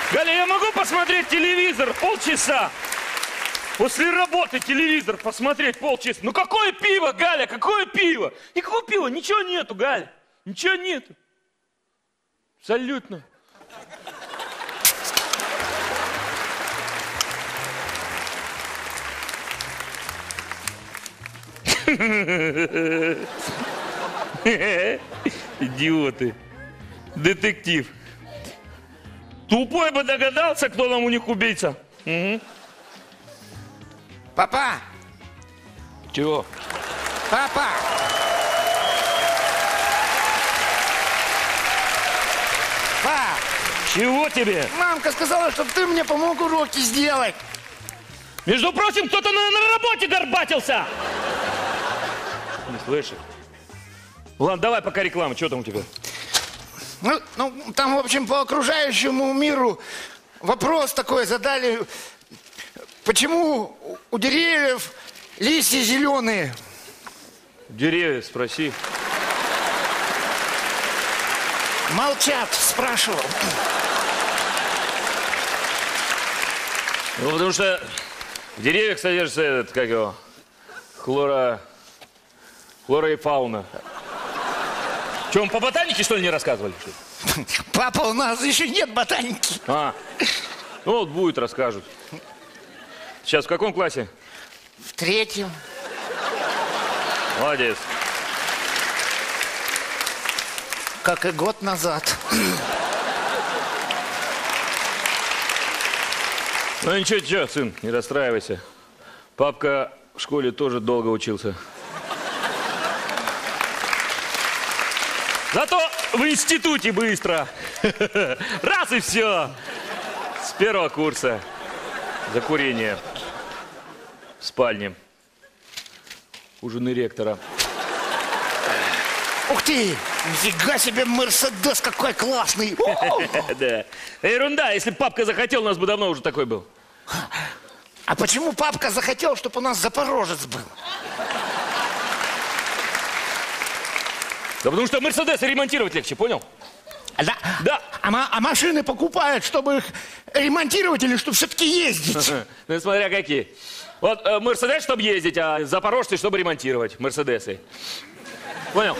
Галя, я могу посмотреть телевизор полчаса? После работы телевизор посмотреть полчаса. Ну какое пиво, Галя, какое пиво? Никакого пива, ничего нету, Галя. Ничего нету. Абсолютно. Идиоты. Детектив. Тупой бы догадался, кто там у них убийца. Угу. Папа! Чего? Папа! Пап! Чего тебе? Мамка сказала, чтобы ты мне помог уроки сделать. Между прочим, кто-то на работе горбатился. Не слышишь? Ладно, давай пока реклама. Что там у тебя? Ну, там, в общем, по окружающему миру вопрос такой задали. Почему у деревьев листья зеленые? Деревья, спроси. Молчат, спрашивал. Ну, потому что в деревьях содержится этот, как его, флора и фауна. Че, вам по ботанике, что ли, не рассказывали? Что ли? Папа, у нас еще нет ботаники. Ну вот будет, расскажут. Сейчас в каком классе? В 3-м. Молодец. Как и год назад. Ну ничего, сын, не расстраивайся. Папка в школе тоже долго учился. Зато в институте быстро. Раз и все. С 1-го курса. За курение. В спальне. У жены ректора. Ух ты! Нифига себе, Мерседес какой классный! Да. Ерунда, если бы папка захотел, у нас бы давно уже такой был. А почему папка захотел, чтобы у нас Запорожец был? Да потому что Мерседес ремонтировать легче, понял? Да? Да. А машины покупают, чтобы их ремонтировать или чтобы все-таки ездить? Ну, смотря какие. Вот Мерседес, чтобы ездить, а запорожцы, чтобы ремонтировать. Мерседесы. Понял?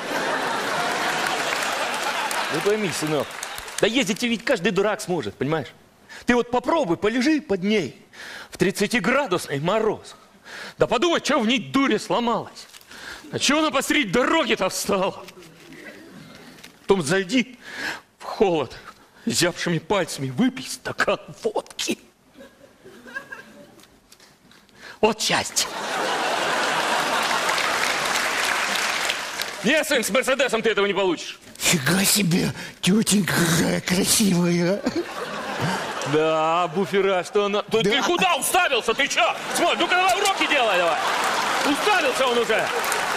Ну пойми, сынок. Да ездить ведь каждый дурак сможет, понимаешь? Ты вот попробуй, полежи под ней. В 30-градусный мороз. Да подумай, что в ней дуре сломалась. А чего она посреди дороги-то встала? Потом зайди в холод, зябшими пальцами выпей стакан водки. Вот счастье. Нет, сын, с Мерседесом ты этого не получишь. Фига себе, тетенька какая красивая. Да, буфера, что она... Да. Ты куда уставился? Ты что? Смотри, ну-ка давай уроки делай, давай. Уставился он уже.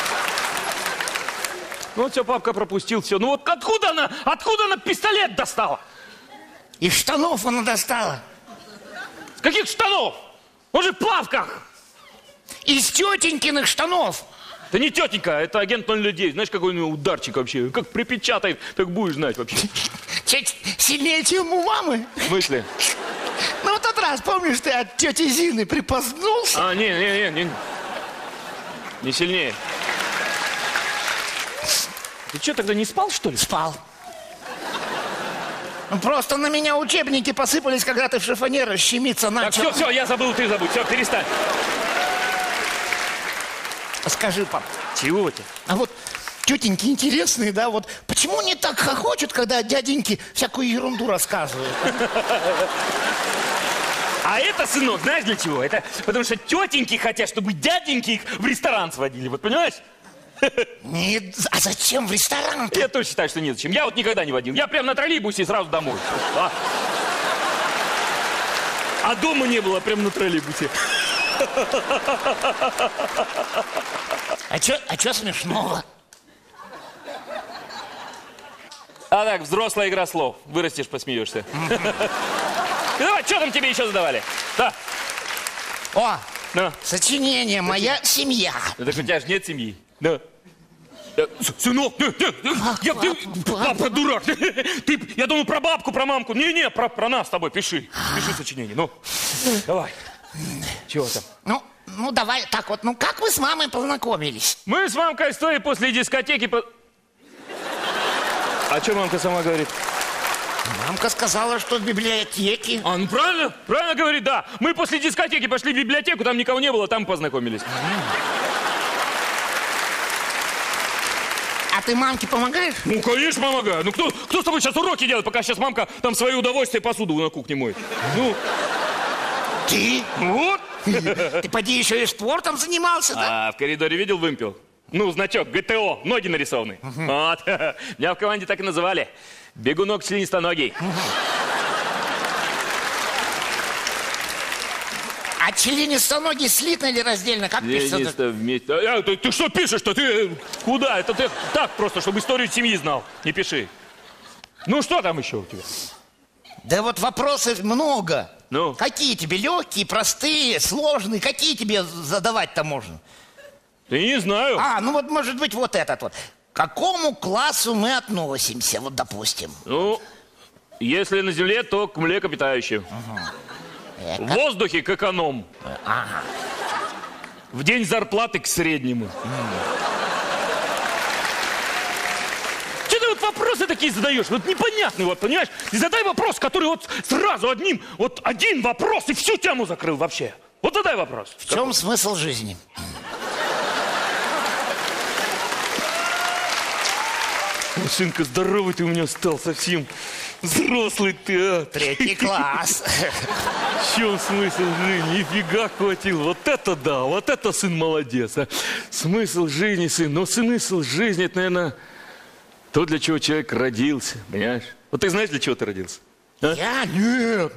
Ну вот все, папка пропустил, все. Ну вот откуда она пистолет достала? Из штанов она достала. С каких штанов? Он же в плавках. Из тетенькиных штанов. Да не тетенька, это агент 009. Знаешь, какой у него ударчик вообще? Как припечатает, так будешь знать вообще. Сильнее, чем у мамы? В смысле? Ну, в тот раз, помнишь, ты от тети Зины припозднулся? А, не сильнее. Ты что, тогда не спал, что ли? Спал. Просто на меня учебники посыпались, когда ты в шифоньера щемиться начал. Так, все, я забыл, ты забудь. Все, перестань. Скажи, пап. Чего ты? А вот тетеньки интересные, да, вот почему они так хохочут, когда дяденьки всякую ерунду рассказывают? А это, сынок, знаешь для чего? Это потому что тетеньки хотят, чтобы дяденьки их в ресторан сводили, вот понимаешь? Нет, а зачем в ресторан? Я тоже считаю, что нет зачем. Я вот никогда не водил. Я прям на троллейбусе и сразу домой. А дома не было, прям на троллейбусе. А чё смешного? А так, взрослая игра слов. Вырастешь, посмеешься. Давай, что там тебе еще задавали? Да. О, сочинение «Моя семья». Так у тебя же нет семьи. Да. Сынок, папа дурак. Я думал про бабку, про мамку. Не, про нас с тобой пиши. Пиши сочинение, ну. Давай. Чего там? Ну, давай так вот. Ну, как вы с мамой познакомились? Мы с мамкой стоя после дискотеки... А что мамка сама говорит? Мамка сказала, что в библиотеке. Ну правильно говорит, да. Мы после дискотеки пошли в библиотеку, там никого не было, там познакомились. А ты мамке помогаешь? Ну, конечно, помогаю. Ну, кто с тобой сейчас уроки делает, пока сейчас мамка там в свое удовольствие посуду на кухне моет? Ну... Ты? Вот. Ты поди еще и спортом занимался, да? А в коридоре видел вымпел? Ну, значок ГТО, ноги нарисованы. Вот. Меня в команде так и называли. Бегунок членистоногий. А членистоногий слитно или раздельно? Как пишется? Вместе. Ты что пишешь-то? Ты куда? Это ты так просто, чтобы историю семьи знал. Не пиши. Ну, что там еще у тебя? Да вот вопросов много. Ну? Какие тебе легкие, простые, сложные? Какие тебе задавать-то можно? Да не знаю. Ну вот может быть вот этот вот. К какому классу мы относимся, вот допустим? Ну, если на земле, то к млекопитающим. В воздухе к эконом. В день зарплаты к среднему. Что ты вот вопросы такие задаешь? Вот непонятный, вот, понимаешь? Ты задай вопрос, который вот сразу один вопрос и всю тему закрыл вообще. Вот задай вопрос. В чем смысл жизни? О, сынка, здоровый ты у меня стал совсем. Взрослый ты, а. 3 класс. В чем смысл жизни? Нифига хватил. Вот это да, вот это сын молодец. А. Смысл жизни, сын. Но смысл жизни, это, наверное, то, для чего человек родился. Понимаешь? Вот ты знаешь, для чего ты родился? А? Я? Нет.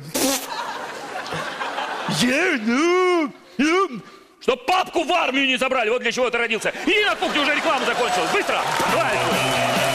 Чтоб папку в армию не забрали. Вот для чего ты родился. Иди на кухню, уже реклама закончилась. Быстро. Давай.